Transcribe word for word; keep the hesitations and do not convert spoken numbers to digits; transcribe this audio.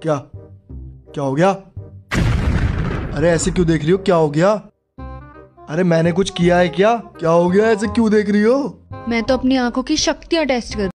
क्या क्या हो गया? अरे ऐसे क्यों देख रही हो? क्या हो गया? अरे मैंने कुछ किया है क्या? क्या हो गया? ऐसे क्यों देख रही हो? मैं तो अपनी आंखों की शक्तियां टेस्ट कर